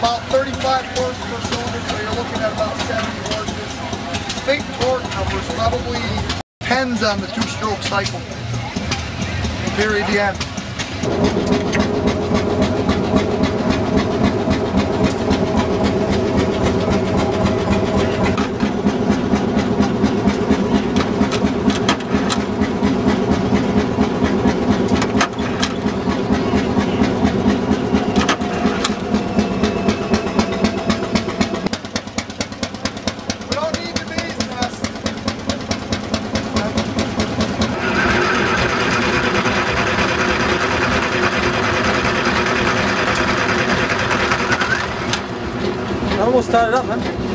about 35 horse per cylinder, so you're looking at about 70 horses. Big torque numbers probably depends on the two-stroke cycle. Period, the end. Almost started up, man.